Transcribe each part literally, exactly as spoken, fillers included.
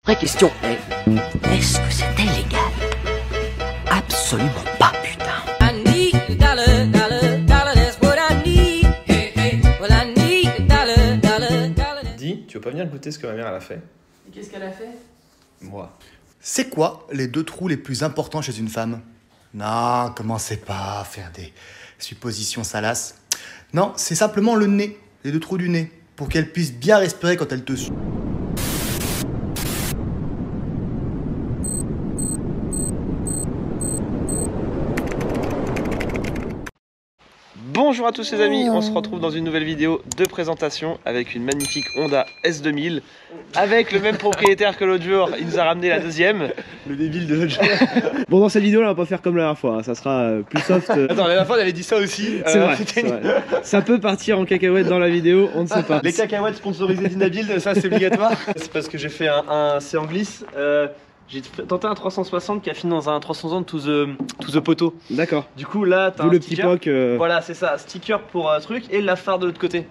Vraie question est, est-ce que c'était légal? Absolument pas, putain. Dis, tu veux pas venir goûter ce que ma mère elle a fait? Et qu'est-ce qu'elle a fait? Moi. C'est quoi les deux trous les plus importants chez une femme? Non, commencez pas à faire des suppositions salaces. Non, c'est simplement le nez, les deux trous du nez, pour qu'elle puisse bien respirer quand elle te suit. Bonjour à tous les amis, on se retrouve dans une nouvelle vidéo de présentation avec une magnifique Honda S deux mille avec le même propriétaire que l'autre jour, il nous a ramené la deuxième, le débile de l'autre jour. Bon, dans cette vidéo là on va pas faire comme la dernière fois, hein. Ça sera euh, plus soft. Euh... Attends, la dernière fois on avait dit ça aussi. C'est euh, vrai, c'est vrai. Ça peut partir en cacahuète dans la vidéo, on ne sait pas. Les cacahuètes sponsorisées d'Inabuild, ça c'est obligatoire. C'est parce que j'ai fait un, un c'est en glisse. Euh, J'ai tenté un trois cent soixante qui a fini dans un trois cent soixante to the, to the poteau. D'accord. Du coup là t'as un le sticker. petit poc. Euh... Voilà c'est ça, sticker pour un truc et la phare de l'autre côté.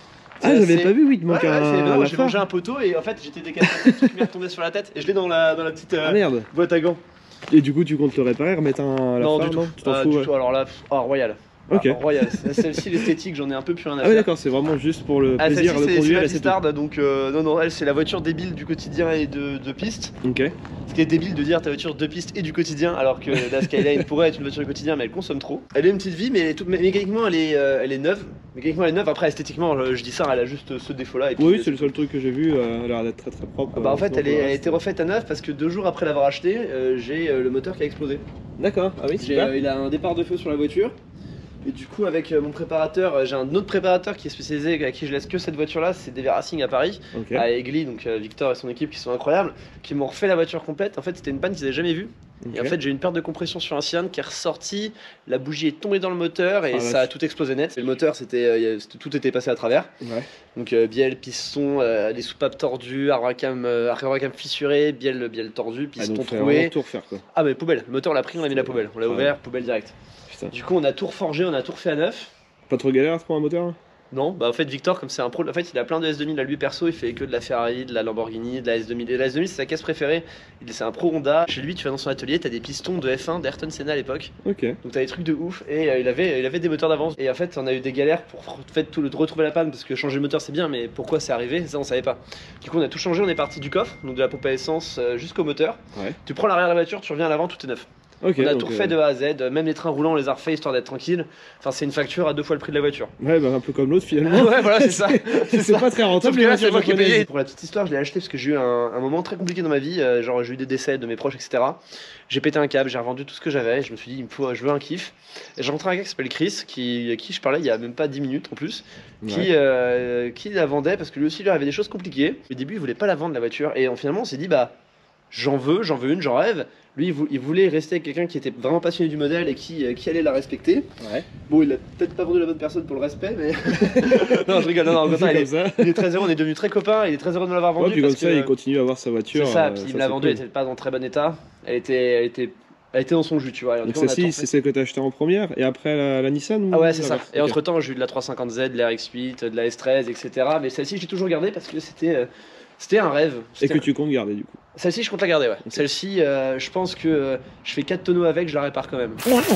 Ah j'avais pas vu, oui, il te manque ouais, un... Ouais, j'ai mangé un poteau et en fait j'étais décapité, tout m'est retombé sur la tête et je l'ai dans la, dans la petite euh, ah, merde. boîte à gants. Et du coup tu comptes le réparer, remettre un... La non, phare, du tout. Non, tu t'en euh, fous, du ouais. tout, alors là, oh, royal. Ok. Ah, royal. Celle-ci l'esthétique j'en ai un peu plus rien à ah faire. Ah oui d'accord, c'est vraiment juste pour le ah, plaisir de conduire. conduire. C'est la Vistard, donc euh, non non elle c'est la voiture débile du quotidien et de, de piste. Ok. Ce qui est débile de dire ta voiture de piste et du quotidien alors que la Skyline pourrait être une voiture du quotidien mais elle consomme trop. Elle a une petite vie mais elle est tout, mécaniquement elle est, euh, elle est neuve. Mécaniquement elle est neuve, après esthétiquement je, je dis ça, elle a juste ce défaut là. Et oui c'est le seul truc que j'ai vu, euh, elle a l'air d'être très très propre. Ah bah en fait euh, elle, est, elle a été refaite à neuf parce que deux jours après l'avoir acheté euh, j'ai euh, le moteur qui a explosé. D'accord, ah oui super. Euh, il a un départ de feu sur la voiture. Et du coup avec euh, mon préparateur, j'ai un autre préparateur qui est spécialisé, à qui je laisse que cette voiture là, c'est D V Racing à Paris, okay. À Egli, donc euh, Victor et son équipe qui sont incroyables, qui m'ont refait la voiture complète. En fait c'était une panne qu'ils n'avaient jamais vue. Okay. Et en fait j'ai eu une perte de compression sur un cylindre qui est ressorti, la bougie est tombée dans le moteur et ah, ça a tout explosé net. Et le moteur c'était, euh, tout était passé à travers. Ouais. Donc euh, bielle, piston, euh, les soupapes tordues, arracam, euh, arracam fissuré, bielle, bielle tordue, piston ah, troué. Tout refaire, quoi. Ah mais poubelle, le moteur on l'a pris, on l'a mis à la poubelle, on l'a ah, ouvert, ouais. Poubelle direct. Putain. Du coup on a tout reforgé, on a tout refait à neuf. Pas trop galère à trouver un moteur? Non, bah en fait Victor comme c'est un pro, en fait il a plein de S deux mille à lui perso, il fait que de la Ferrari, de la Lamborghini, de la S deux mille. Et la S deux mille c'est sa caisse préférée, c'est un pro Honda. Chez lui tu vas dans son atelier, t'as des pistons de F un d'Ayrton Senna à l'époque. Ok. Donc t'as des trucs de ouf et euh, il, avait, il avait des moteurs d'avance. Et en fait on a eu des galères pour en fait, tout le, retrouver la panne parce que changer le moteur c'est bien mais pourquoi c'est arrivé, ça on savait pas. Du coup on a tout changé, on est parti du coffre, donc de la pompe à essence euh, jusqu'au moteur. Ouais. Tu prends l'arrière de la voiture, tu reviens à l'avant, tout est neuf. Okay, on a tout refait euh... de A à Z, même les trains roulants on les a refaits histoire d'être tranquille. Enfin c'est une facture à deux fois le prix de la voiture. Ouais bah un peu comme l'autre finalement. Ouais voilà c'est ça. C'est pas très rentable. Là, c'est moi qui ai payé. Pour la petite histoire je l'ai acheté parce que j'ai eu un, un moment très compliqué dans ma vie, euh, genre j'ai eu des décès de mes proches et cetera. J'ai pété un câble, j'ai revendu tout ce que j'avais, je me suis dit il me faut, je veux un kiff. Et j'ai rencontré un gars qui s'appelle Chris, qui, qui je parlais il y a même pas dix minutes en plus, ouais. qui, euh, qui la vendait parce que lui aussi il avait des choses compliquées. Au début il voulait pas la vendre la voiture et finalement on s'est dit bah j'en veux, j'en veux une, j'en rêve. Lui, il voulait rester avec quelqu'un qui était vraiment passionné du modèle et qui, qui allait la respecter. Ouais. Bon, il a peut-être pas vendu la bonne personne pour le respect, mais. Non, je rigole, non, non, au contraire, il, est, il est très heureux, on est devenus très copains, il est très heureux de me l'avoir vendu. Ouais, puis parce comme ça, que, il continue à avoir sa voiture. C'est ça, euh, puis ça, il me l'a vendue, cool. Elle était pas dans très bon état. Elle était. Elle était Elle était dans son jus, tu vois. Donc celle-ci, c'est celle que tu as achetée en première et après la, la Nissan ou... Ah ouais, c'est ça. Et okay. Entre temps, j'ai eu de la trois cent cinquante Z, de la R X huit, de la S treize, et cetera. Mais celle-ci, j'ai toujours gardée parce que c'était euh, c'était un rêve. Et que un... tu comptes garder du coup. Celle-ci, je compte la garder, ouais. Okay. Celle-ci, euh, je pense que euh, je fais quatre tonneaux avec, je la répare quand même.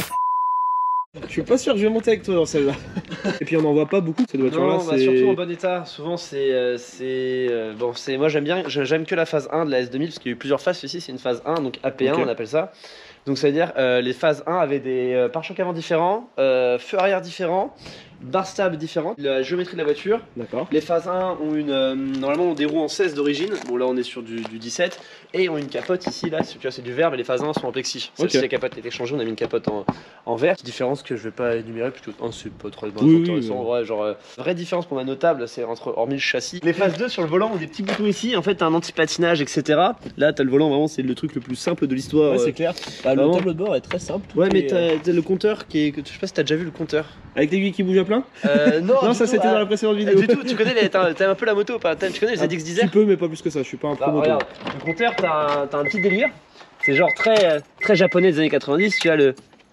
Je suis pas sûr que je vais monter avec toi dans celle-là. Et puis on n'en voit pas beaucoup cette voiture-là. Non, bah, surtout en bon état. Souvent c'est euh, c'est euh, bon, c'est moi j'aime bien, j'aime que la phase un de la S deux mille parce qu'il y a eu plusieurs phases. Ceci c'est une phase un, donc A P un okay. On appelle ça. Donc ça veut dire euh, les phases un avaient des euh, pare-chocs avant différents, euh, feux arrière différents, barres stables différentes, la géométrie de la voiture. D'accord. Les phases un ont une euh, normalement on des roues en seize d'origine. Bon là on est sur du, du dix-sept et ont une capote ici là, tu vois c'est du verre mais les phases un sont en plexi. Okay. Si la capote est échangée, on a mis une capote en, en verre. Différence que je vais pas énumérer puisque oh, c'est pas trop bon, oui, intéressant. Oui, ouais, genre euh, vraie différence pour moi notable, c'est entre hormis le châssis. Les phases deux sur le volant ont des petits boutons ici. En fait t'as un anti-patinage et cetera. Là t'as le volant vraiment c'est le truc le plus simple de l'histoire. Ouais, c'est clair. Bah, le tableau de bord est très simple. Ouais mais t'as euh... le compteur qui est, je sais pas si t'as déjà vu le compteur. Avec l'aiguille qui bouge à plein. Euh, non, non ça c'était ah, dans la précédente vidéo. Du tout, tu connais les, t'as, t'as un peu la moto, pas, tu connais les Z X dix R. Un peu mais pas plus que ça, je suis pas un pro moto. Regarde, le compteur t'as un, t'as un petit délire. C'est genre très, très japonais des années quatre-vingt-dix, tu as le...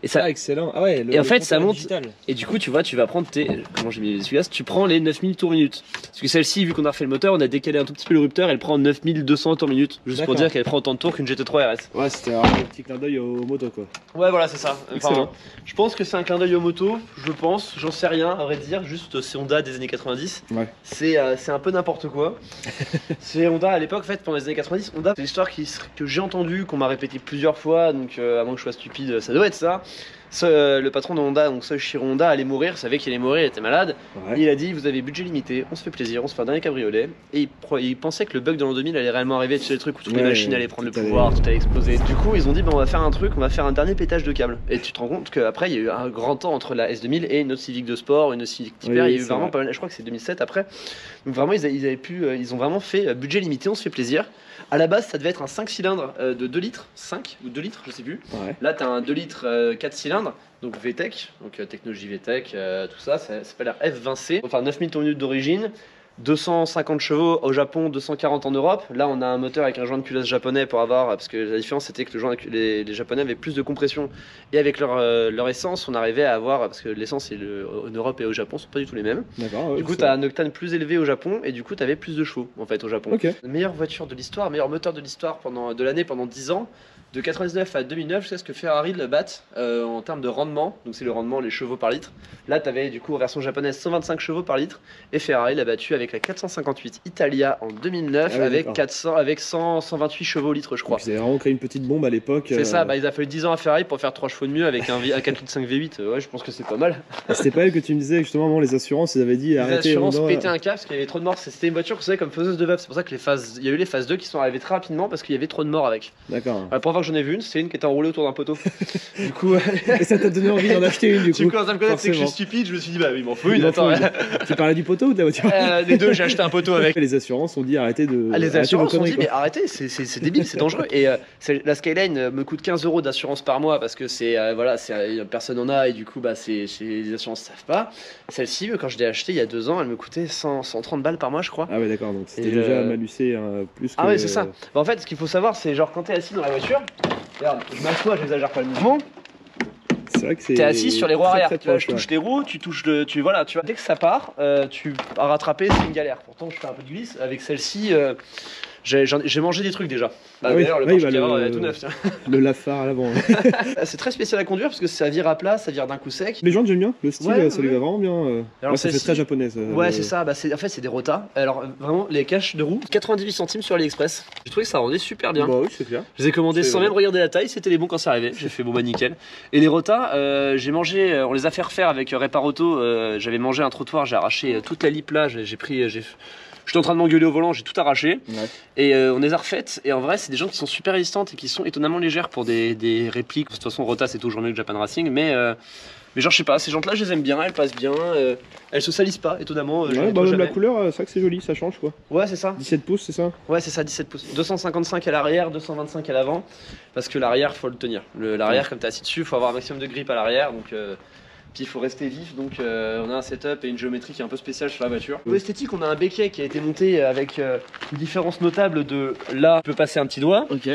Et ça, Ah, excellent. Ah ouais, le, Et en le fait, ça compteur monte- digital. Et du coup, tu vois, tu vas prendre tes. Comment j'ai mis les essuie-glaces? Tu prends les neuf mille tours minute. Parce que celle-ci, vu qu'on a refait le moteur, on a décalé un tout petit peu le rupteur, elle prend neuf mille deux cents tours minute. Juste pour D'accord. dire qu'elle prend autant de tours qu'une G T trois R S. Ouais, c'était vraiment un petit clin d'œil aux motos quoi. Ouais, voilà, c'est ça. Excellent. je pense que c'est un clin d'œil aux motos, je pense, j'en sais rien, à vrai dire. Juste, c'est Honda des années quatre-vingt-dix. Ouais. C'est euh, c'est un peu n'importe quoi. C'est Honda à l'époque, en fait, pendant les années quatre-vingt-dix. Honda, c'est l'histoire qui, que j'ai entendue, qu'on m'a répété plusieurs fois, donc euh, avant que je sois stupide, ça doit être ça. Ce, euh, le patron de Honda, donc Soichiro Honda, allait mourir, savait qu'il allait mourir, il était malade. Ouais. Il a dit, vous avez budget limité, on se fait plaisir, on se fait un dernier cabriolet. Et il, pro- il pensait que le bug dans l'an deux mille allait réellement arriver, tu sais, le truc où toutes les Ouais, machines allaient prendre le tout allait- pouvoir, tout allait exploser. Du coup, ils ont dit, bah, on va faire un truc, on va faire un dernier pétage de câble. Et tu te rends compte qu'après, il y a eu un grand temps entre la S deux mille et une autre Civic de sport, une autre Civic Type Oui, R. oui, Il y a eu c'est vraiment vrai. pas mal, je crois que c'est deux mille sept après. Donc vraiment, ils, a- ils avaient pu, euh, ils ont vraiment fait euh, budget limité, on se fait plaisir. À la base, ça devait être un cinq cylindres euh, de deux litres, cinq ou deux litres, je sais plus. Ouais. Là, tu as un deux litres euh, quatre cylindres, donc V TEC, donc euh, technologie V TEC, euh, tout ça, ça s'appelle la F vingt C, enfin neuf mille tours minute d'origine, deux cent cinquante chevaux au Japon, deux cent quarante en Europe. Là, on a un moteur avec un joint de culasse japonais pour avoir, parce que la différence c'était que le joint de cu- les, les Japonais avaient plus de compression et avec leur, euh, leur essence, on arrivait à avoir, parce que l'essence et le- en Europe et au Japon sont pas du tout les mêmes. D'accord. Ouais, Du coup, c'est- tu as un octane plus élevé au Japon et du coup, tu avais plus de chevaux en fait au Japon. Ok. La meilleure voiture de l'histoire, meilleur moteur de l'histoire pendant de l'année pendant dix ans, de quatre-vingt-dix-neuf à deux mille neuf, jusqu'à ce que Ferrari le batte euh, en termes de rendement. Donc c'est le rendement, les chevaux par litre. Là, tu avais du coup en version japonaise cent vingt-cinq chevaux par litre et Ferrari l'a battu avec la quatre cent cinquante-huit Italia en deux mille neuf Ah oui, avec d'accord. quatre cents avec cent, cent vingt-huit chevaux au litre, je crois. Donc, ils avaient vraiment créé une petite bombe à l'époque. C'est euh, ça, bah, il a fallu dix ans à Ferrari pour faire trois chevaux de mieux avec un, V- un quatre litres cinq V huit. Euh, Ouais, je pense que c'est pas mal. C'était pas elle que tu me disais justement, avant les assurances, ils avaient dit Les arrêtez. assurances Honda. pétaient un câble parce qu'il y avait trop de morts. C'était une voiture, vous savez, comme faiseuse de veuves. C'est pour ça que les phases, il y a eu les phases deux qui sont arrivées très rapidement parce qu'il y avait trop de morts avec. D'accord. La première fois que j'en ai vu une, c'est une qui était enroulée autour d'un poteau. Du coup, Et ça t'a donné envie d'en acheter une du tu coup. commences à me connaître, c'est que je suis forcément. stupide. Je me suis dit, bah oui, il m'en faut Il une. m'en Attends, faut une. Tu parlais du poteau ou de la voiture? euh, les deux, j'ai acheté un poteau avec. Les assurances ont dit arrêtez de. Ah, les arrêtez assurances vos ont dit, conneries, mais arrêtez, c'est- c'est c'est débile, c'est dangereux. Et euh, c'est- la Skyline euh, me coûte quinze euros d'assurance par mois parce que c'est euh, voilà, c'est euh, personne en a et du coup, bah, c'est c'est- les assurances savent pas. Celle-ci, euh, quand je l'ai achetée il y a deux ans, elle me coûtait cent, cent trente balles par mois, je crois. quoi. Ah ouais, d'accord, donc c'était Et, déjà euh, malucé hein, plus que. Ah ouais, c'est ça. Bah, en fait, ce qu'il faut savoir, c'est genre quand t'es assis dans la voiture, regarde, je m'assois, j'exagère pas le mouvement. C'est vrai que c'est. T'es assis sur les roues très, arrière. très Tu vois, proche, je touche ouais. les roues, tu touches le, tu voilà, tu vois. Dès que ça part, euh, tu à rattraper, c'est une galère. Pourtant, je fais un peu de glisse. Avec celle-ci, euh, j'ai j'en- j'ai mangé des trucs déjà. Bah, Ah oui, D'ailleurs, le oui, Porsche bah, Cayenne le- est tout neuf. tiens. Le lafare à l'avant. C'est très spécial à conduire parce que ça vire à plat, ça vire d'un coup sec. Les gens j'aime bien, le style Ouais, ça ouais. lui va vraiment bien. euh. Alors, Ouais, ça fait celle-ci- très japonais. ça, Ouais, le- c'est ça. Bah, c'est en fait, c'est des rotas. Alors euh, vraiment, les caches de roue, quatre-vingt-dix-huit centimes sur AliExpress. J'ai trouvé que ça rendait super bien. Bah oui, c'est clair. Je les ai commandés C'est sans vrai. même regarder la taille, c'était les bons quand c'est arrivé. J'ai fait bon bah nickel. Et les rotas, euh, j'ai mangé, euh, on les a fait refaire avec euh, Réparoto. Euh, J'avais mangé un trottoir, j'ai arraché euh, toute la lip là, j'ai j'ai pris, euh, j'ai. J'étais en train de m'engueuler au volant, j'ai tout arraché. Ouais. Et euh, on les a refaites. Et en vrai, c'est des gens qui sont super résistantes et qui sont étonnamment légères pour des, des répliques. De toute façon, Rota c'est toujours mieux que Japan Racing, mais. Euh, mais genre, je sais pas, ces jantes-là, je les aime bien, elles passent bien, euh, elles se salissent pas, étonnamment. euh, je Ouais, les bah, nettoie même la jamais. couleur, euh, c'est vrai que c'est joli, ça change quoi. Ouais, c'est ça. dix-sept pouces, c'est ça? Ouais, c'est ça, dix-sept pouces. deux cent cinquante-cinq à l'arrière, deux cent vingt-cinq à l'avant. Parce que l'arrière, faut le tenir. Le- L'arrière, comme t'es assis dessus, faut avoir un maximum de grip à l'arrière. Donc, euh, puis il faut rester vif. Donc, euh, on a un setup et une géométrie qui est un peu spéciale sur la voiture. Au niveau esthétique, on a un béquet qui a été monté avec euh, une différence notable de là, tu peux passer un petit doigt. Ok.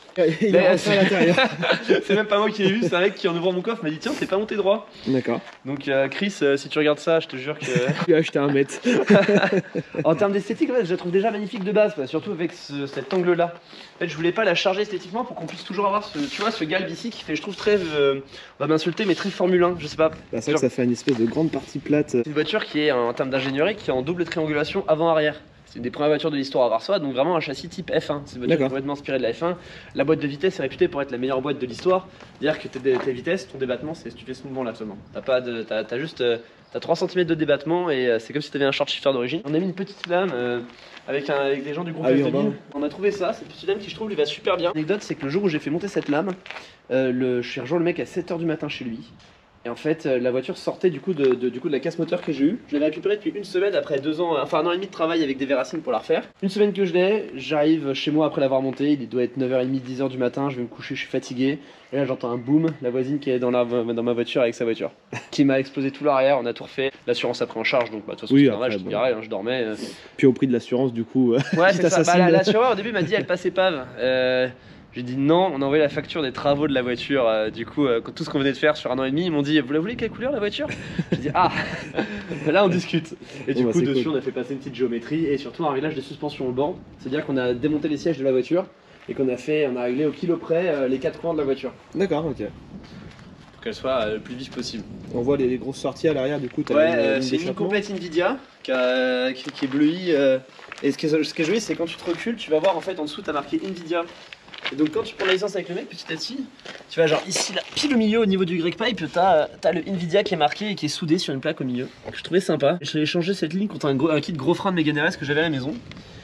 Il Mais, est rentré à l'intérieur. C'est même pas moi qui l'ai vu, c'est un mec qui, en ouvrant mon coffre, m'a dit tiens, c'est pas monté droit. D'accord. Donc, euh, Chris, euh, si tu regardes ça, je te jure que. Tu as acheté un mètre. En termes d'esthétique, en fait, je la trouve déjà magnifique de base, quoi, surtout avec ce- cet angle-là. En fait, je voulais pas la charger esthétiquement pour qu'on puisse toujours avoir ce, tu vois, ce galbe ici qui fait, je trouve, très, euh, on va m'insulter, mais très Formule un, je sais pas. Bah, c'est vrai que ça fait une espèce de grande partie plate. C'est une voiture qui est, en termes d'ingénierie, qui est en double triangulation avant-arrière. C'est une des premières voitures de l'histoire à avoir ça, donc vraiment un châssis type F un. C'est une voiture D'accord. complètement inspirée de la F un. La boîte de vitesse est réputée pour être la meilleure boîte de l'histoire. C'est-à-dire que tes, tes vitesses, ton débattement, c'est tu fais ce mouvement là seulement. T'as pas de, t'as, t'as juste, euh, t'as trois centimètres de débattement et euh, c'est comme si t'avais un short shifter d'origine. On a mis une petite lame euh, avec, un, avec des gens du groupe Ah oui, F deux mille. en bas. On a trouvé ça, cette petite lame qui je trouve lui va super bien. L'anecdote, c'est que le jour où j'ai fait monter cette lame, euh, le, je suis rejoint le mec à sept heures du matin chez lui. Et en fait, euh, la voiture sortait du coup de, de- du coup de la casse moteur que j'ai eue. Je l'avais récupérée depuis une semaine après deux ans, euh, enfin un an et demi de travail avec des Véracines pour la refaire. Une semaine que je l'ai, j'arrive chez moi après l'avoir montée. Il doit être neuf heures trente, dix heures du matin. Je vais me coucher, je suis fatigué. Et là, j'entends un boom. La voisine qui est dans, la, dans ma voiture avec sa voiture, qui m'a explosé tout l'arrière. On a tout refait. L'assurance a pris en charge, donc bah, de toute façon, Oui, c'est normal. après, Je bon. garais, hein, je dormais. euh. Puis au prix de l'assurance, du coup. euh, Ouais, Qui c'est ça. Bah, t'assassine. la- l'assureur au début m'a dit elle passe épave. Euh, J'ai dit non, on a envoyé la facture des travaux de la voiture, euh, du coup, euh, tout ce qu'on venait de faire sur un an et demi, ils m'ont dit, vous la voulez quelle couleur la voiture? J'ai dit, ah, là on discute. Et du Oh, bah, coup, dessus, cool. on a fait passer une petite géométrie et surtout un réglage de suspension au banc. C'est-à-dire qu'on a démonté les sièges de la voiture et qu'on a fait, on a réglé au kilo près euh, les quatre coins de la voiture D'accord, ok. pour qu'elle soit euh, le plus vive possible. On voit les, les grosses sorties à l'arrière, du coup, t'as Ouais, une- euh, une c'est une d'échappement. complète Nvidia qui, a- qui- qui est bleuie. euh, et ce qui est, ce qui est joli, c'est quand tu te recules, tu vas voir en fait en dessous, t'as marqué Nvidia. Et donc quand tu prends la licence avec le mec, petit à petit, tu vas genre ici, là, pile au milieu, au niveau du grec pipe, t'as as le Nvidia qui est marqué et qui est soudé sur une plaque au milieu. Donc je trouvais sympa. J'ai échangé cette ligne contre un, gros, un kit gros frein de Mégane R S que j'avais à la maison.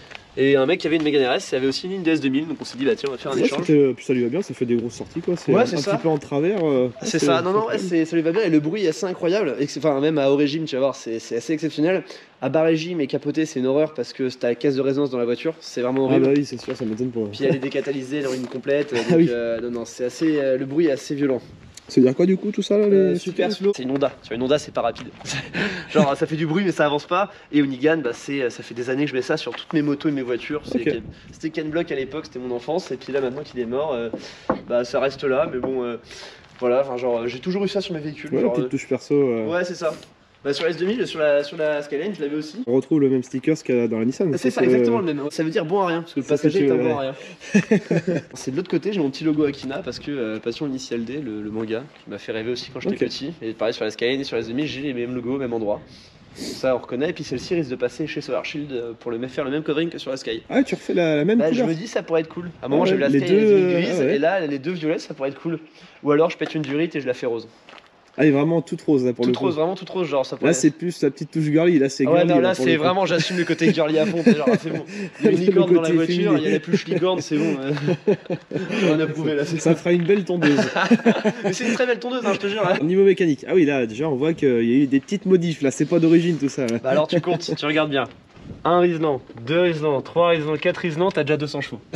Et un mec qui avait une Mégane R S, avait aussi une ligne D S deux mille, donc on s'est dit bah tiens on va faire un Ouais, échange. c'était- puis ça lui va bien, ça fait des grosses sorties quoi. C'est Ouais, un, c'est un ça. petit peu en travers. euh, C'est ça, non, non, ouais, c'est- ça lui va bien et le bruit est assez incroyable. Et c'est- Enfin, même à haut régime, tu vas voir, c'est c'est assez exceptionnel. À bas régime et capoté, c'est une horreur parce que t'as la caisse de résonance dans la voiture, c'est vraiment Ah horrible. bah oui, c'est sûr, ça m'étonne pas. Puis elle est décatalysée, elle est une complète. Donc, Ah oui. euh, non, non, c'est assez. euh, le bruit est assez violent. Ça veut dire quoi du coup tout ça là Euh, les super stickers slow. C'est une Honda. Tu vois, une Honda, c'est pas rapide. Genre, ça fait du bruit, mais ça avance pas. Et Unigan, bah, c'est, ça fait des années que je mets ça sur toutes mes motos et mes voitures. C'est Ok. Ken- C'était Ken Block à l'époque, c'était mon enfance. Et puis là, maintenant qu'il est mort, euh, bah, ça reste là. Mais bon, euh, voilà, enfin, genre, euh, j'ai toujours eu ça sur mes véhicules. Ouais, la genre, petite euh, touche perso. euh, ouais, c'est ça. Bah, sur la S deux mille, sur la, sur la Skyline, je l'avais aussi. On retrouve le même sticker qu'il y a dans la Nissan. C'est ça, euh, exactement le même. Ça veut dire bon à rien, parce que le C'est ce que passager est tu un veux, bon ouais. à rien. C'est de l'autre côté, j'ai mon petit logo Akina, parce que euh, Passion Initial D, le, le manga, qui m'a fait rêver aussi quand j'étais Ok. petit. Et pareil sur la Skyline et sur la S deux mille, j'ai les mêmes logos au même endroit. Ça on reconnaît, et puis celle-ci risque de passer chez Solar Shield euh, pour le, faire le même covering que sur la Sky. Ah, tu refais la, la même Bah, je couleur. me dis ça pourrait être cool. À un moment Ah j'ai ouais, vu la les Sky deux, S deux mille euh, grise, ah ouais. et là les deux violettes ça pourrait être cool. Ou alors je pète une durite et je la fais rose. Ah, elle est vraiment toute rose là pour Toute le coup. rose, vraiment toute rose, genre ça pourrait Là, c'est plus la petite touche girly. Là, c'est Ah ouais, girly. non, là pour c'est le coup. vraiment, j'assume le côté girly à fond, t'es genre, ah, c'est bon. Il y a une Le licorne dans la côté voiture, féminin. il y a la pluche licorne, c'est bon. euh. J'ai rien à prouver là, c'est ça. Ça fera une belle tondeuse. Mais c'est une très belle tondeuse, hein, je te jure. hein. Au niveau mécanique, ah oui, là, déjà, on voit qu'il y a eu des petites modifs. Là, c'est pas d'origine tout ça. là. Bah alors tu comptes, tu regardes bien. Un Riesland, deux Riesland, trois Riesland, quatre Riesland, t'as déjà deux cents chevaux.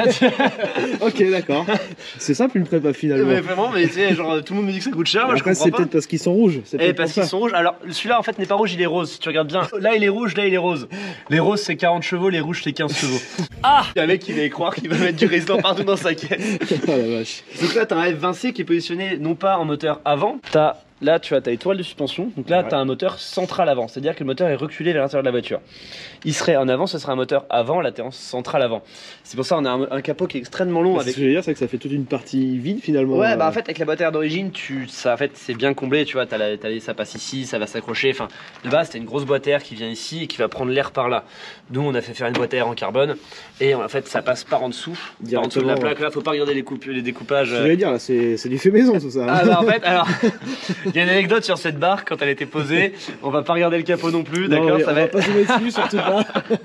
Ok, d'accord. C'est simple une prépa finalement. Mais vraiment, mais tu sais, genre tout le monde me dit que ça coûte cher, moi je Après, comprends c'est pas. peut-être parce qu'ils sont rouges. C'est Eh, peut-être parce pour qu'ils ça. sont rouges. Alors, celui-là en fait n'est pas rouge, il est rose. Si tu regardes bien. Là, il est rouge, là, il est rose. Les roses, c'est quarante chevaux, les rouges, c'est quinze chevaux. Ah! Il y a un mec qui va y croire qu'il va mettre du Riesland partout dans sa caisse. Ah la vache. Donc là, t'as un F vingt C qui est positionné non pas en moteur avant. T'as là, tu as ta étoile de suspension. Donc là, Ouais. t'as un moteur central avant. C'est-à-dire que le moteur est reculé vers l'intérieur de la voiture. Il serait en avant, ce serait un moteur avant, latérance centrale avant. C'est pour ça qu'on a un, un capot qui est extrêmement long C'est avec. ce que je veux dire, c'est que ça fait toute une partie vide finalement. Ouais, euh, bah en fait, avec la boîte à air d'origine, tu, ça, en fait, c'est bien comblé, tu vois, t'as la, t'as les- ça passe ici, ça va s'accrocher. Enfin, de base, t'as une grosse boîte à air qui vient ici et qui va prendre l'air par là. Nous, on a fait faire une boîte à air en carbone et en fait, ça passe par en dessous, par en dessous de la Directement, plaque. Là, faut pas regarder les, coupes, les découpages. Ce que euh, j'allais dire, là, c'est c'est du fait maison tout ça. Ah bah en fait, alors, il y a une anecdote sur cette barre quand elle était posée. On va pas regarder le capot non plus, Non, d'accord? mais Ça on va va être. pas zoomer dessus, surtout pas.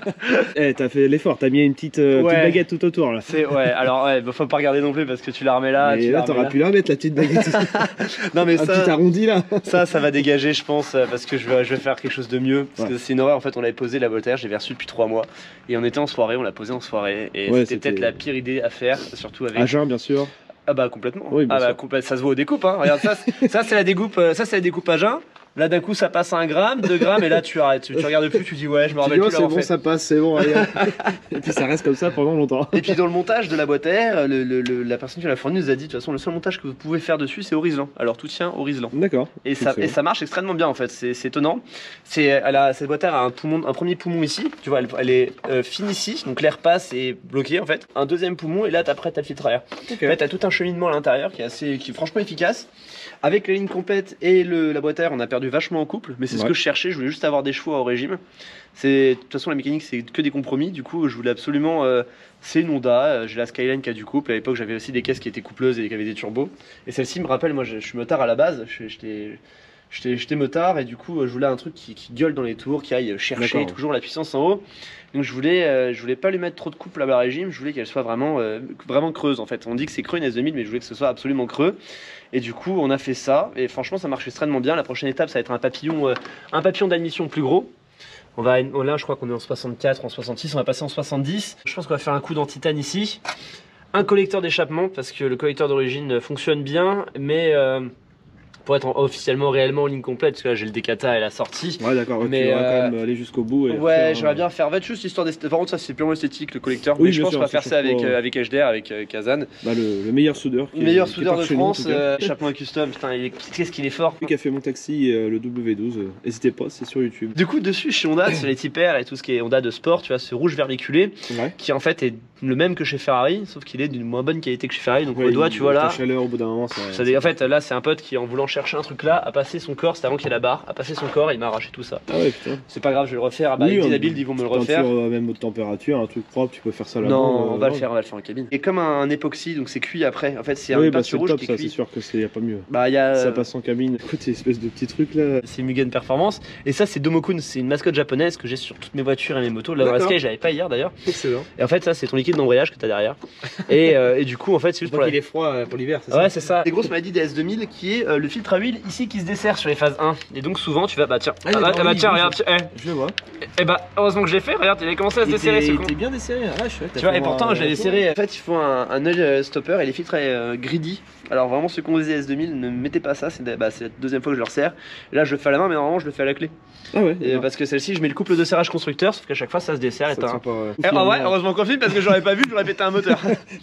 Eh, t'as fait l'effort, t'as mis une petite, euh, Ouais. petite baguette tout autour là. C'est ouais, alors ouais, bah, faut pas regarder non plus parce que tu la remets là. Et tu là, la remets t'aurais là. pu la mettre la petite baguette. Non mais Un ça, petit arrondi là. ça, ça va dégager, je pense, euh, parce que je vais, je vais faire quelque chose de mieux. Parce Ouais. que c'est une horreur. En fait, on l'avait posé la boîte à air, j'ai reçu depuis trois mois, et on était en soirée, on l'a posé en soirée, et Ouais, c'était c'était- peut-être la pire idée à faire, surtout avec. À jeun, bien sûr. Ah bah complètement. Oui, bien ah bah sûr. complè- ça se voit aux découpes. Hein. Regarde ça, c'est- ça c'est la découpe, euh, ça c'est la découpe à jeun. Là d'un coup ça passe à un gramme, deux grammes et là tu arrêtes, tu, tu regardes plus, tu dis ouais je me Tu rappelle dis, oh, plus c'est l'avoir bon, fait. ça passe, c'est bon, allez. Et puis ça reste comme ça pendant longtemps. Et puis dans le montage de la boîte à air, le- le- le- la personne qui l'a fourni nous a dit de toute façon le seul montage que vous pouvez faire dessus c'est au Riesland. Alors tout tient au Riesland. D'accord. Et ça, Excellent. et ça marche extrêmement bien en fait, c'est c'est étonnant. C'est, elle a, cette boîte à air a un, poumon, un premier poumon ici, tu vois, elle, elle est euh, fine ici, donc l'air passe et bloqué en fait. Un deuxième poumon et là t'as prêt à le filtre à air. Ok. En fait, t'as tout un cheminement à l'intérieur qui est assez, qui est franchement efficace. Avec la ligne complète et le, la boîte à air, on a perdu vachement en couple, mais c'est ce Ouais. que je cherchais. Je voulais juste avoir des chevaux au régime. C'est de toute façon la mécanique, c'est que des compromis. Du coup, je voulais absolument. Euh, c'est une Honda. euh, J'ai la Skyline qui a du couple. À l'époque, j'avais aussi des caisses qui étaient coupleuses et qui avaient des turbos. Et celle-ci me rappelle, moi, je, je suis motard à la base. Je- J'étais J'étais j'étais motard et du coup je voulais un truc qui, qui gueule dans les tours, qui aille chercher D'accord. toujours la puissance en haut. Donc je voulais, euh, je voulais pas lui mettre trop de couple à bas régime, je voulais qu'elle soit vraiment, euh, vraiment creuse en fait. On dit que c'est creux une S deux mille mais je voulais que ce soit absolument creux. Et du coup on a fait ça et franchement ça marche extrêmement bien. La prochaine étape ça va être un papillon, euh, un papillon d'admission plus gros. On va, là je crois qu'on est en soixante-quatre, en soixante-six, on va passer en soixante-dix. Je pense qu'on va faire un coup dans titane ici. Un collecteur d'échappement parce que le collecteur d'origine fonctionne bien mais... Euh, pour être en, officiellement réellement en ligne complète, parce que là j'ai le Decata et la sortie. Ouais, d'accord, ouais, mais tu vas euh... quand même aller jusqu'au bout. Et ouais, faire, j'aimerais euh... bien faire va juste histoire d'esthétique. Par contre, ça c'est purement esthétique, le collecteur. Oui, mais je pense sûr, qu'on va faire ça avec, pour... euh, avec H D R, avec euh, Kazan. Bah, le, le meilleur soudeur. Le meilleur est, soudeur de France, nous, euh, échappement custom, putain, qu'est-ce qu'il est fort. Lui qui a fait mon taxi, euh, le W douze, euh, n'hésitez pas, c'est sur YouTube. Du coup, dessus, chez Honda, sur les typeurs et tout ce qui est Honda de sport, tu vois, ce rouge vermiculé, ouais. qui en fait est le même que chez Ferrari, sauf qu'il est d'une moins bonne qualité que chez Ferrari. Donc ouais, au doigt, tu vois là. La chaleur au bout d'un moment, ça. ça dé... En fait, là, c'est un pote qui, en voulant chercher un truc là, a passé son corps, c'était avant qu'il y ait la barre, a passé son corps et il m'a arraché tout ça. Ah ouais, putain. C'est pas grave, je vais le refaire. Bah, oui, avec Dynabuild, ils vont me le refaire. Peinture, même haute température, un truc propre, tu peux faire ça là-bas. Non, on va euh, le faire, on va le faire en cabine. Et comme un époxy, donc c'est cuit après. En fait, c'est oui, un bah, peinture rouge top, qui est ça, cuit. c'est sûr que c'est y a pas mieux. Bah, y a... Ça passe en cabine. Écoute, ces espèces de petits trucs là. C'est Mugen Performance. Et ça, c'est Domokun, c'est une mascotte japonaise que j'ai sur toutes mes voitures et mes motos. Là, dans la Sky, j'avais pas hier d'ailleurs. Excellent. Et en fait, ça, c'est ton liquide d'embrayage que t'as derrière. et, euh, et du coup, en fait, c'est juste pour la... Il est froid pour l'hiver, c'est ouais, ça. c'est ça. Des grosses maladies des S deux mille qui est euh, le filtre à huile ici qui se dessert sur les phases un. Et donc, souvent, tu vas, bah tiens, ah, ah, bah, ah, bah, tiens, regarde, eh. Je le vois. Et bah, heureusement que je l'ai fait, regarde, il a commencé à se desserrer ce con. Il était bien desserré, ah, chouette. Tu vois, et pourtant, je l'ai desserré. En fait, il faut un, un œil stopper et les filtres euh, greedy. Alors, vraiment, ceux qu'on faisait S deux mille, ne mettez pas ça, c'est bah, la deuxième fois que je le resserre. Et là, je le fais à la main, mais normalement, je le fais à la clé. Ah ouais. Et parce que celle-ci, je mets le couple de serrage constructeur, sauf qu'à chaque fois, ça se dessert. Et ça un... pas, euh, eh, ah ouais, heureusement qu'on filme parce que j'aurais pas vu, j'aurais pété un moteur.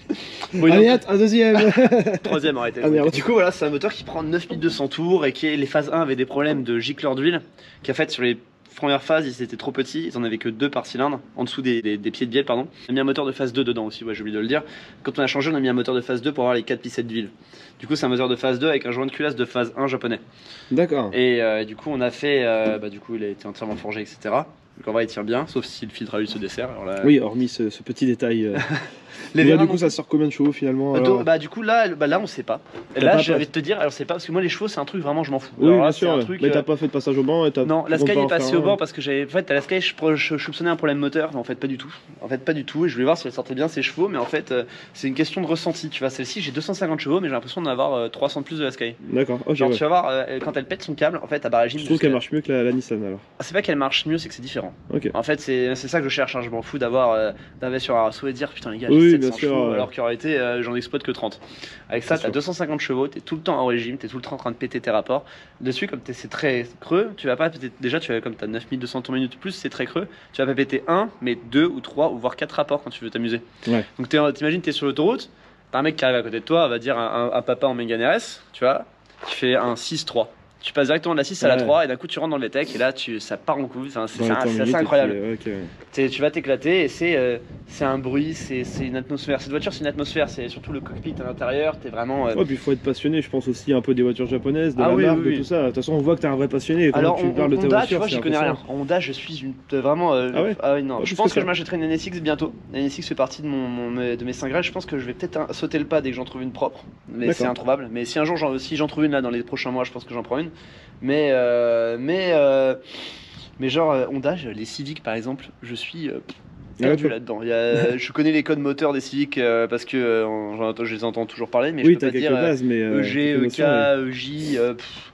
Bon, allez, hâte, un deuxième. Troisième, arrêtez. Ah, merde. Du coup, voilà, c'est un moteur qui prend neuf mille deux cents tours et qui, les phases un avaient des problèmes de gicleur d'huile. Qui a fait sur les premières phases, ils étaient trop petits, ils en avaient que deux par cylindre, en dessous des, des, des pieds de bielle, pardon. On a mis un moteur de phase deux dedans aussi, ouais, j'ai oublié de le dire. Quand on a changé, on a mis un moteur de phase deux pour avoir les quatre pissettes d'huile. Du coup, c'est un moteur de phase deux avec un joint de culasse de phase un japonais. D'accord. Et euh, du coup, on a fait, euh, bah, du coup, il a été entièrement forgé, et cetera. Donc en vrai, il tient bien, sauf si le filtre à huile se dessert. Alors là... Oui, hormis ce, ce petit détail. Euh... Les là, du coup, ça sort combien de chevaux finalement euh, alors... Bah, du coup, là, bah, là on sait pas. Et là, j'ai envie de te dire, alors c'est pas parce que moi, les chevaux, c'est un truc vraiment, je m'en fous. Oui, alors, bien là, sûr, un ouais. truc, mais t'as euh... pas fait de passage au banc et t'as. Non, la Sky est passée au un... banc parce que j'avais. En fait, à la Sky, je, je, je soupçonnais un problème moteur, mais en fait, pas du tout. En fait, pas du tout. Et je voulais voir si elle sortait bien ses chevaux, mais en fait, euh, c'est une question de ressenti. Tu vois, celle-ci, j'ai deux cent cinquante chevaux, mais j'ai l'impression d'en avoir euh, trois cents de plus de la Sky. D'accord, ok. Genre, ouais. tu vas voir, euh, quand elle pète son câble, en fait, à bas régime. Je trouve qu'elle marche mieux que la, la Nissan alors. Ah, c'est pas qu'elle marche mieux, c'est que c'est différent. Ok. En fait, c'est ça que je cherche. Hein. Je m'en fous d'avoir euh, d'avoir sur un et dire putain, les gars, oui, j'ai sept cents bien sûr, chevaux, ouais. alors qu'il aurait été, euh, j'en exploite que trente. Avec ça, t'as deux cent cinquante chevaux, t'es tout le temps en régime, t'es tout le temps en train de péter tes rapports. Dessus, comme c'est très creux, tu vas pas péter. Déjà, tu vas, comme t'as neuf mille deux cents tours minutes plus, c'est très creux. Tu vas pas péter un, mais deux ou trois ou voire quatre rapports quand tu veux t'amuser. Ouais. Donc t'imagines, t'es sur l'autoroute, t'as un mec qui arrive à côté de toi, on va dire un, un, un papa en Mégane R S, tu vois, qui fait un six trois. Tu passes directement de la six à la ouais. trois et d'un coup tu rentres dans le V TEC et là tu, ça part en couille, enfin, c'est Ouais, assez incroyable. Puis, okay. Tu vas t'éclater et c'est euh, un bruit, c'est une atmosphère. Cette voiture c'est une atmosphère, c'est surtout le cockpit à l'intérieur, t'es vraiment... Euh... Ouais, puis il faut être passionné, je pense aussi un peu des voitures japonaises, de ah, la oui, marque, oui, de oui. tout ça. De toute façon on voit que t'es un vrai passionné. Alors tu on, parles de ta Honda, voiture, tu vois, j'y connais rien. En Honda je suis une, vraiment... Euh, ah ouais, ah ouais non, ouais, je pense que, que ça. je m'achèterai une N S X bientôt. La N S X fait partie de, mon, mon, de mes cinq grèves, je pense que je vais peut-être sauter le pas dès que j'en trouve une propre. Mais c'est introuvable. Mais si un jour, si j'en trouve une là dans les prochains mois, je pense que j'en prends une. Mais... Euh, mais euh, mais genre euh, Honda, les Civic par exemple, je suis euh, perdu ouais, là-dedans. Je connais les codes moteurs des Civic euh, parce que euh, je les entends toujours parler, mais oui, je peux pas dire bases, mais, euh, E G, E K, E J, euh,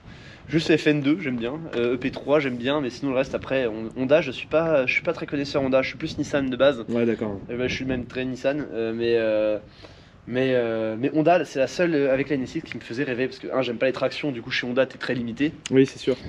juste F N deux j'aime bien, euh, E P trois j'aime bien, mais sinon le reste après Honda je suis pas, je suis pas très connaisseur Honda, je suis plus Nissan de base. Ouais d'accord. Euh, bah, je suis même très Nissan, euh, mais euh, Mais, euh, mais Honda, c'est la seule euh, avec la N S X qui me faisait rêver parce que, un, j'aime pas les tractions, du coup, chez Honda, t'es très limité. Oui, c'est sûr.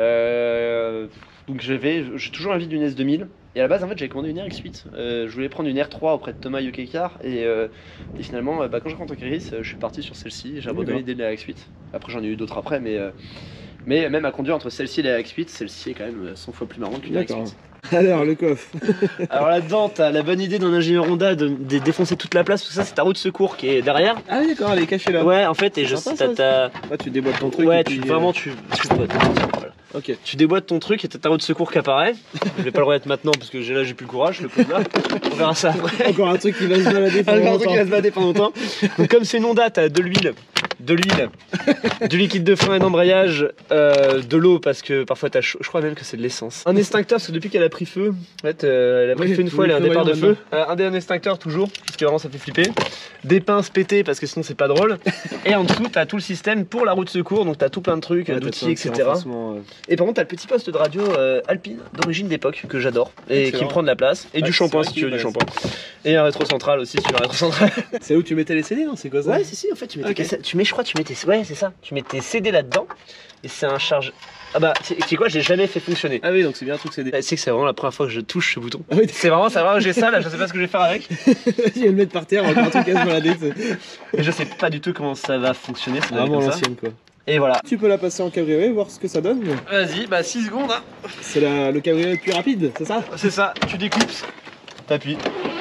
Euh, donc, j'avais, j'ai toujours envie d'une S deux mille. Et à la base, en fait, j'avais commandé une R X huit. Euh, je voulais prendre une R trois auprès de Thomas Yokekar. Et, euh, et finalement, bah, quand j'ai rencontré Chris, je suis parti sur celle-ci. J'ai abandonné l'idée de la R X huit. Après, j'en ai eu d'autres après, mais, euh, mais même à conduire entre celle-ci et la R X huit, celle-ci est quand même cent fois plus marrante qu'une R X huit. Alors, le coffre. Alors là-dedans, t'as la bonne idée d'un ingénieur Honda de, de défoncer toute la place, parce que ça, c'est ta roue de secours qui est derrière. Ah oui, d'accord, elle est cachée là. Ouais, en fait, et je sais, t'as. Ouais, tu déboîtes ton truc. Ouais, et tu, puis, vraiment, euh... tu. tu voilà. Ok. Tu déboîtes ton truc et t'as ta roue de secours qui apparaît. Je vais pas le remettre maintenant parce que là, j'ai plus le courage, je le pose là. On verra ça après. Encore un truc qui va se balader pendant longtemps. Encore un truc qui va se balader pendant longtemps. Donc, comme c'est une Honda, t'as de l'huile. De l'huile, du liquide de frein et d'embrayage, euh, de l'eau parce que parfois t'as chaud, je crois même que c'est de l'essence. Un extincteur parce que depuis qu'elle a pris feu, en fait euh, elle a pris oui, feu une fois, elle a un départ de feu. Euh, un des extincteurs toujours, parce que vraiment ça fait flipper. Des pinces pétées parce que sinon c'est pas drôle. Et en dessous t'as tout le système pour la roue de secours, donc t'as tout plein de trucs, ouais, d'outils, et cetera. Euh... Et par contre t'as le petit poste de radio euh, Alpine d'origine d'époque que j'adore et qui prend de la place et ouais, du shampoing si tu veux du shampoing. Et un rétro central aussi si tu veux un rétro central. C'est où tu mettais les C D, non? C'est quoi ça? Ouais, si si en fait tu, mettais ouais, okay. tu mets je crois que tu mets tes... Ouais, c'est ça. Tu mets tes C D là-dedans. Et c'est un charge... Ah bah, tu sais quoi, je l'ai jamais fait fonctionner. Ah oui, donc c'est bien un truc C D. Tu sais que c'est vraiment la première fois que je touche ce bouton. Ah oui, c'est vraiment, c'est vraiment, j'ai ça là, je sais pas ce que je vais faire avec. je vais le mettre par terre, encore un truc à se balader. Et je sais pas du tout comment ça va fonctionner. C'est vraiment l'ancienne quoi. Et voilà. Tu peux la passer en cabriolet, voir ce que ça donne. Vas-y, bah six secondes. Hein. C'est le cabriolet le plus rapide, c'est ça? C'est ça, tu découpes, t'appuies.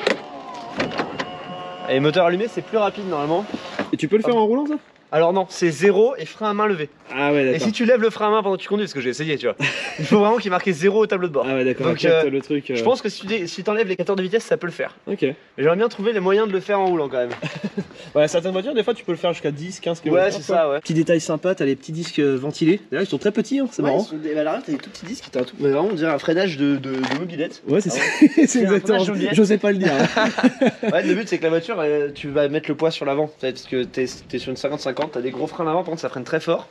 Et moteur allumé, c'est plus rapide normalement. Et tu peux le faire en roulant ça? Alors non, c'est zéro et frein à main levé. Ah ouais, d'accord. Et si tu lèves le frein à main pendant que tu conduis, parce que j'ai essayé, tu vois, il faut vraiment qu'il y ait marqué zéro au tableau de bord. Ah ouais, d'accord. Donc euh, le truc. Euh... Je pense que si tu dé... si t'enlèves les capteurs de vitesse, ça peut le faire. Ok. Mais j'aimerais bien trouver les moyens de le faire en roulant quand même. Ouais, certaines voitures, des fois, tu peux le faire jusqu'à dix, quinze kilomètres. Ouais, c'est ça, ouais. Petit détail sympa, t'as les petits disques ventilés. D'ailleurs, ils sont très petits, hein, c'est ouais, marrant. Sont... Bah, là, t'as des tout petits disques, t'as un tout. Mais vraiment, on dirait un freinage de, de, de mobilette. Ouais, c'est ah, ouais. c'est exactement. J'osais pas le dire. Hein. Ouais, le but, c'est que la voiture, euh, tu vas mettre le poids sur l'avant. Parce que t'es es sur une cinquante cinquante, t'as des gros freins à l'avant, par contre, ça freine très fort.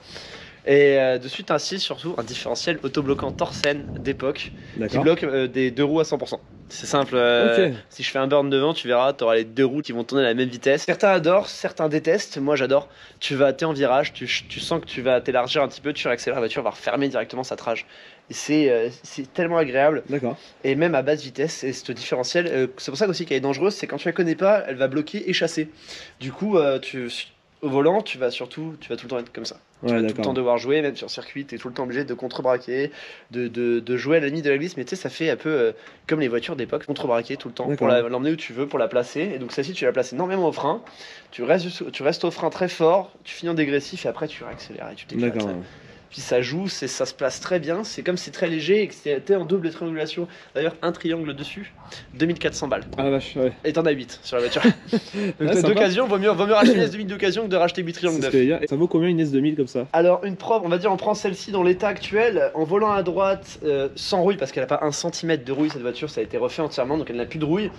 Et euh, dessus, t'as ainsi surtout un différentiel autobloquant Torsen d'époque qui bloque euh, des deux roues à cent pour cent. C'est simple. Euh, okay. Si je fais un burn devant, tu verras, t'auras les deux roues qui vont tourner à la même vitesse. Certains adorent, certains détestent. Moi, j'adore. Tu vas, t'es en virage, tu, tu sens que tu vas t'élargir un petit peu, tu réaccélères, la voiture va refermer directement sa trage. C'est euh, tellement agréable. D'accord. Et même à basse vitesse, et ce différentiel, euh, c'est pour ça aussi qu'elle est dangereuse, c'est quand tu la connais pas, elle va bloquer et chasser. Du coup, euh, tu, au volant, tu vas surtout, tu vas tout le temps être comme ça. Tu ouais, vas tout le temps devoir jouer, même sur circuit, tu es tout le temps obligé de contre-braquer, de, de, de jouer à la limite de la glisse, mais tu sais, ça fait un peu euh, comme les voitures d'époque, contre-braquer tout le temps pour l'emmener où tu veux, pour la placer. Et donc, celle-ci, tu la places énormément au frein, tu restes, tu restes au frein très fort, tu finis en dégressif et après tu réaccélères et tu t'éclates. Puis ça joue, ça se place très bien, c'est comme c'est très léger et que c'était en double triangulation. D'ailleurs, un triangle dessus, deux mille quatre cents balles. Ah la vache, ouais. Et t'en as huit sur la voiture. Donc d'occasion, vaut mieux, vaut mieux racheter une S deux mille d'occasion que de racheter huit triangles neufs. Ça vaut combien une S deux mille comme ça? Alors, une propre, on va dire, on prend celle-ci dans l'état actuel, en volant à droite, euh, sans rouille, parce qu'elle n'a pas un centimètre de rouille, cette voiture, ça a été refait entièrement, donc elle n'a plus de rouille.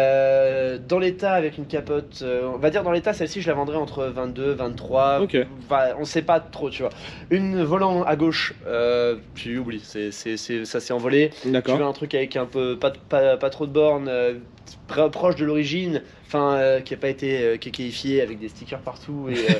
Euh, dans l'état avec une capote, euh, on va dire dans l'état, celle-ci, je la vendrais entre vingt-deux, vingt-trois. Ok. Enfin, on sait pas trop, tu vois. Une volant à gauche, euh, tu oublies, c'est, c'est, c'est, ça s'est envolé. D'accord. Tu veux un truc avec un peu, pas, pas, pas trop de bornes, euh, proche de l'origine, enfin, euh, qui a pas été euh, kékéifié avec des stickers partout. Et, euh,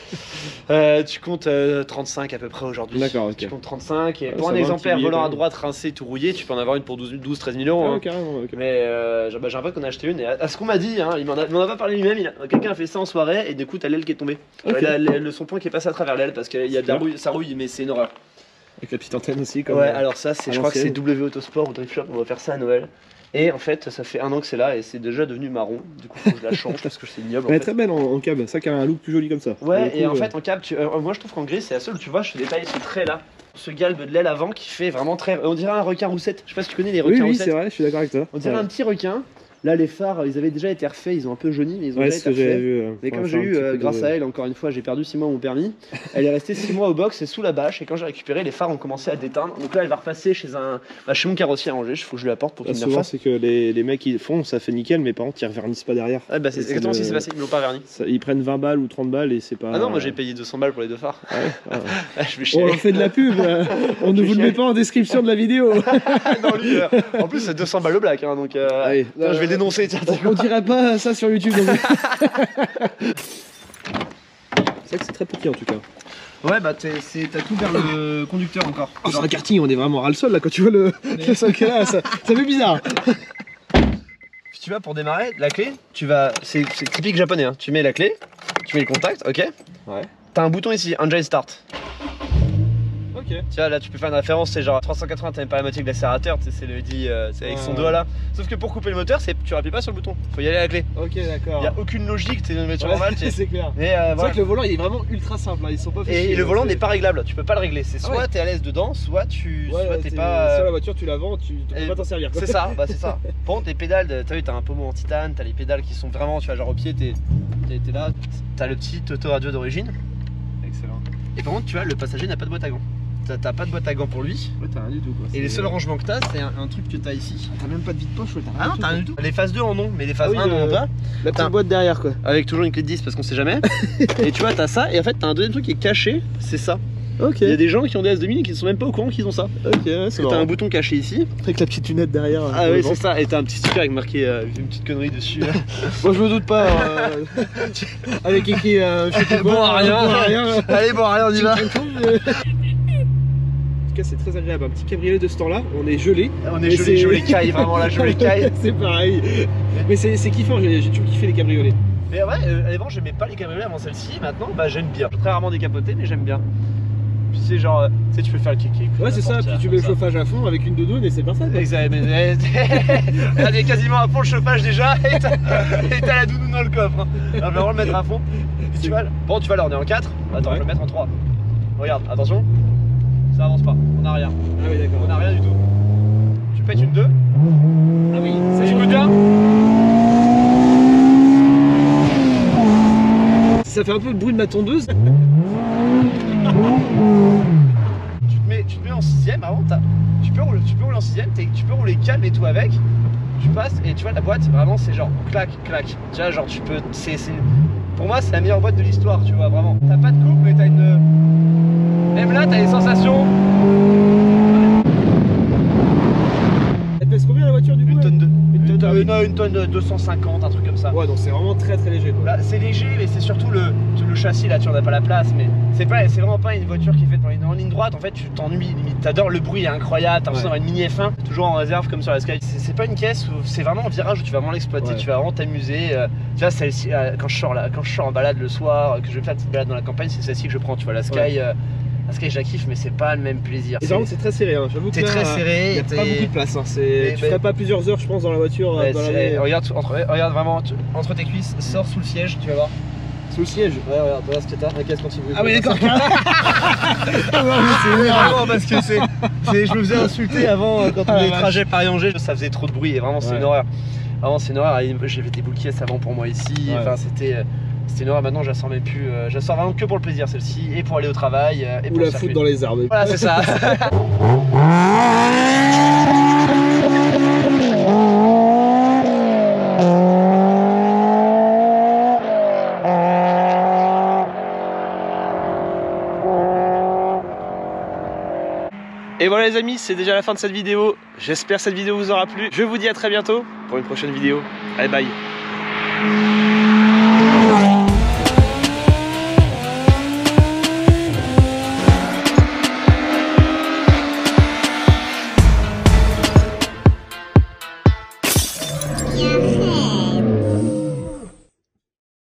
Euh, tu comptes euh, trente-cinq à peu près aujourd'hui. D'accord, ok. Tu comptes trente-cinq et ouais, pour un exemplaire volant à droite rincé tout rouillé, tu peux en avoir une pour douze treize mille euros. Ah, hein. carrément, okay. Mais euh, j'ai bah, un pote qu'on a acheté une et à, à ce qu'on m'a dit, hein, il m'en a, a pas parlé lui-même, quelqu'un a fait ça en soirée et du coup t'as l'aile qui est tombée. Okay. Euh, la, le son point qui est passé à travers l'aile parce qu'il y a de la rouille, ça rouille mais c'est une horreur. Avec la petite antenne aussi comme ouais, euh, alors ça c'est, je crois que c'est W Autosport ou Drift Shop, on va faire ça à Noël. Et en fait, ça fait un an que c'est là et c'est déjà devenu marron. Du coup, faut que je la change parce que c'est ignoble. Elle est fait. très belle en, en cab, ça qui a un look plus joli comme ça. Ouais, coup, et en euh... fait, en cab, tu, euh, moi je trouve qu'en gris, c'est la seule où tu vois, je te détaille ce trait là. Ce galbe de l'aile avant qui fait vraiment très. On dirait un requin roussette. Je sais pas si tu connais les requins oui, oui, roussettes. Oui, c'est vrai, je suis d'accord avec toi. On dirait ouais. un petit requin. Là, les phares, ils avaient déjà été refaits, ils ont un peu jauni, mais ils ont ouais, déjà été refaits. Vu, euh, mais comme j'ai eu, euh, grâce de... à elle, encore une fois, j'ai perdu six mois mon permis. Elle est restée six mois au box et sous la bâche. Et quand j'ai récupéré, les phares ont commencé à déteindre. Donc là, elle va repasser chez un, bah, chez mon carrossier à Angers. Il faut que je lui apporte pour qu'il me souvent, c'est que les, les mecs ils font, ça fait nickel, mais par contre, ils revernissent pas derrière. Ah bah c'est exactement ce qui s'est passé. Ils l'ont pas verni. Ça, ils prennent vingt balles ou trente balles et c'est pas. Ah non, moi j'ai payé deux cents balles pour les deux phares. Ah ouais, ah ouais. Je vais chier. On fait de la pub. On ne vous le met pas en description de la vidéo. Non, lui, euh, en plus, c'est deux cents balles le black, hein, donc euh, Allez, non, je vais dénoncer. On dirait pas ça sur YouTube. C'est vrai que c'est très petit en tout cas. Ouais, bah t'as tout vers le conducteur encore. Oh, sur un karting, on est vraiment ras le sol là quand tu vois le, le sol qu'il y a là, ça, ça fait bizarre. Tu vas pour démarrer, la clé, tu vas. C'est typique japonais, hein. Tu mets la clé, tu mets le contact, ok. Ouais. T'as un bouton ici, Engine Start. Ok. Tu vois, là tu peux faire une référence, c'est genre trois cent quatre-vingts, t'as même pas la moitié de l'accélérateur, c'est le dit, euh, c'est avec son doigt là. Sauf que pour couper le moteur, tu appuies pas sur le bouton, faut y aller à la clé. Ok, d'accord. Il y a aucune logique, c'est une voiture ouais, normale. C'est clair. Mais euh, c'est voilà. vrai que le volant il est vraiment ultra simple, hein. Ils sont pas Et, fichés, et le volant n'est n'est pas réglable, tu peux pas le régler. C'est soit ah ouais. t'es à l'aise dedans, soit tu ouais, soit t'es pas. Euh... Soit la voiture tu la vends, tu, tu peux pas t'en servir. C'est ça, bah c'est ça. Par contre, tes pédales, t'as vu, t'as un pommeau en titane, t'as les pédales qui sont vraiment, tu vois, genre au pied, t'es là, t'as le petit autoradio d'origine. Excellent. Et par contre, tu vois, le passager n'a pas de boîte à gants. T'as pas de boîte à gants pour lui. Ouais, t'as rien du tout quoi. Et les seuls rangements que t'as, c'est un, un truc que t'as ici. T'as même pas de vide-poche, ouais, t'as rien. Ah non, t'as rien du tout. Les phases deux en ont, mais les phases ah un oui, n'en ont pas. La petite boîte derrière quoi. Avec toujours une clé de dix parce qu'on sait jamais. Et tu vois, t'as ça, et en fait, t'as un deuxième truc qui est caché, c'est ça. Ok. Il y a des gens qui ont des S deux mille et qui sont même pas au courant qu'ils ont ça. Ok, ouais, Parce c'est que t'as marrant. un bouton caché ici. Avec la petite lunette derrière. Ah euh, oui, devant. c'est ça. Et t'as un petit sticker avec marqué euh, une petite connerie dessus. Moi je me doute pas. Euh... avec écrit euh, je sais pas Bon quoi, à rien. bon à rien. Allez, bon, allez, on y va. En tout cas, c'est très agréable. Un petit cabriolet de ce temps-là, on est gelé. On est Mais gelé, c'est- gelé caille, vraiment la gelée caille. C'est pareil. Mais c'est c'est kiffant, j'ai j'ai toujours kiffé les cabriolets. Mais ouais, euh, avant j'aimais pas les cabriolets avant celle-ci, maintenant bah j'aime bien. Je peux très rarement décapoter, mais j'aime bien. Puis c'est genre, euh, tu sais, tu peux faire le kéké. Ouais, c'est ça, puis tu mets le chauffage à fond avec une doudoune et c'est parfait. quoi. Exact, mais elle est quasiment à fond le chauffage déjà et t'as et t'as la doudoune dans le coffre. Hein. Alors, je vais vraiment le mettre à fond. Puis tu vois, bon, tu vois là, on est en quatre. Attends, Ouais. je vais le mettre en trois. Regarde, attention. Ça avance pas, on a rien. Ah oui, d'accord. On a rien du tout. Tu pètes une deux. Ah oui, Ça ça écoute bien. Ça fait un peu le bruit de ma tondeuse. Tu te mets, tu te mets en sixième avant, t'as- tu peux rouler, tu peux rouler en sixième, t'es- tu peux rouler calme et tout avec. Tu passes et tu vois la boîte, vraiment c'est genre clac clac. Tu vois genre tu peux, c'est, c'est- pour moi c'est la meilleure boîte de l'histoire, tu vois vraiment. T'as pas de coupe mais t'as une, même là t'as des sensations. Elle pèse combien la voiture du coup Une là tonne de, Une tonne, une, ah oui. non, une tonne de deux cent cinquante, un truc comme ça. Ouais, donc c'est vraiment très très léger quoi. Là c'est léger mais c'est surtout le, le châssis là, tu en as pas la place, mais c'est pas, c'est vraiment pas une voiture qui est faite pour aller en ligne droite. En fait tu t'ennuies limite, t'adores le bruit, il est incroyable, t'as l'impression Ouais. d'avoir une mini F un, toujours en réserve comme sur la Sky. C'est, c'est pas une caisse où c'est vraiment un virage où tu vas vraiment l'exploiter, Ouais. tu vas vraiment t'amuser. euh, tu vois celle-ci, euh, quand je sors là, quand je sors en balade le soir, euh, que je vais faire une petite balade dans la campagne, c'est celle-ci que je prends. Tu vois la Sky, Ouais. euh, la Sky je la kiffe mais c'est pas le même plaisir. Et C'est- par contre, c'est très serré, hein. J'avoue que T'es là, très serré, Il y a t'es- pas beaucoup de place. Hein. C'est... Mais- Tu mais- ferais pas plusieurs heures, je pense, dans la voiture. Ouais, dans la c'est- vie. regarde, entre, regarde vraiment tu- entre tes cuisses, sors sous le siège, tu vas voir. Sous le siège. Ouais, regarde, regarde ce que t'as. La caisse continue. Ah oui d'accord. Ah ouais, mais c'est énorme. Vraiment parce que c'est, c'est- je me faisais insulter avant euh, quand on Ah, la faisait des vache. trajets Paris-Angers, ça faisait trop de bruit et vraiment c'est Ouais. une horreur. Vraiment c'est une horreur. Et j'avais des boules caisses avant pour moi ici, Ouais. enfin c'était, euh, c'était une horreur. Maintenant je la sors même plus, euh, je la sors vraiment que pour le plaisir celle-ci et pour aller au travail euh, et Ou pour la le foutre circuit. dans les arbres. Voilà c'est ça. Et voilà les amis, c'est déjà la fin de cette vidéo. J'espère que cette vidéo vous aura plu. Je vous dis à très bientôt pour une prochaine vidéo. Allez bye. Yeah.